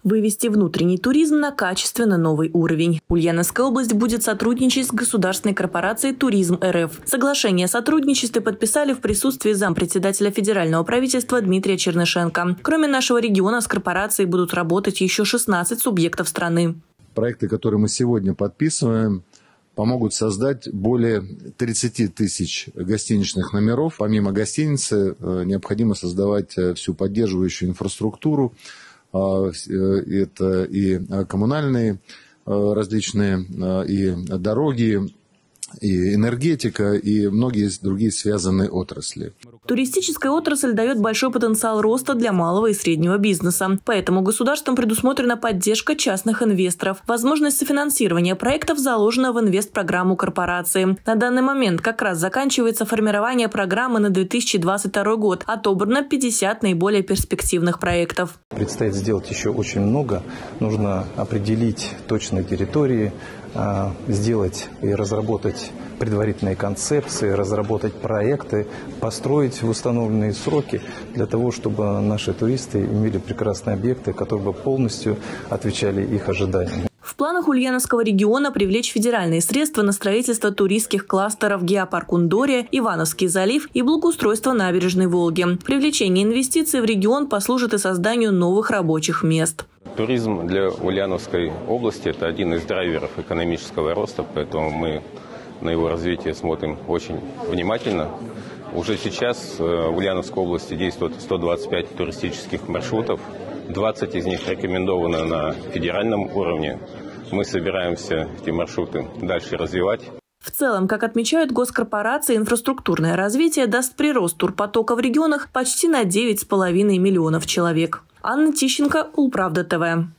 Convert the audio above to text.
Вывести внутренний туризм на качественно новый уровень. Ульяновская область будет сотрудничать с государственной корпорацией «Туризм РФ». Соглашение о сотрудничестве подписали в присутствии зампредседателя федерального правительства Дмитрия Чернышенко. Кроме нашего региона, с корпорацией будут работать еще 16 субъектов страны. Проекты, которые мы сегодня подписываем, помогут создать более 30 тысяч гостиничных номеров. Помимо гостиницы необходимо создавать всю поддерживающую инфраструктуру. Это и коммунальные различные, и дороги, и энергетика, и многие другие связанные отрасли. Туристическая отрасль дает большой потенциал роста для малого и среднего бизнеса. Поэтому государством предусмотрена поддержка частных инвесторов. Возможность софинансирования проектов заложена в инвестпрограмму корпорации. На данный момент как раз заканчивается формирование программы на 2022 год. Отобрано 50 наиболее перспективных проектов. Предстоит сделать еще очень много. Нужно определить точные территории, сделать и разработать предварительные концепции, разработать проекты, построить в установленные сроки для того, чтобы наши туристы имели прекрасные объекты, которые бы полностью отвечали их ожиданиям. В планах Ульяновского региона привлечь федеральные средства на строительство туристских кластеров «Геопарк Ундория», «Ивановский залив» и благоустройство набережной Волги. Привлечение инвестиций в регион послужит и созданию новых рабочих мест. Туризм для Ульяновской области – это один из драйверов экономического роста, поэтому мы на его развитие смотрим очень внимательно. Уже сейчас в Ульяновской области действует 125 туристических маршрутов, 20 из них рекомендованы на федеральном уровне. Мы собираемся эти маршруты дальше развивать. В целом, как отмечают госкорпорации, инфраструктурное развитие даст прирост турпотока в регионах почти на 9,5 миллионов человек. Анна Тищенко, Улправда ТВ.